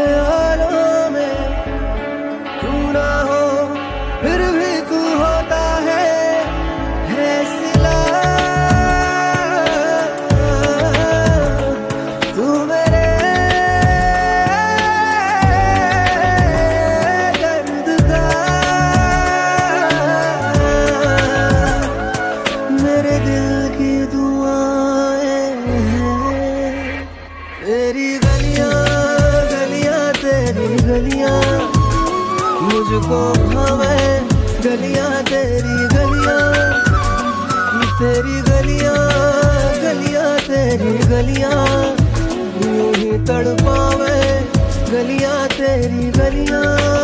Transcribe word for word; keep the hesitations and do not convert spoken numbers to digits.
ख्यालों में तू ना हो फिर भी तू होता है, है सिला तू मेरे दर्द का, मेरे दिल की दुआएं हैं। तेरी गलियां गलियां तेरी गलियां मुझको भावे, गलियां तेरी गलियां, तेरी गलियां गलियां तेरी गलियां यूं ही तड़पावे, गलियां तेरी गलियां।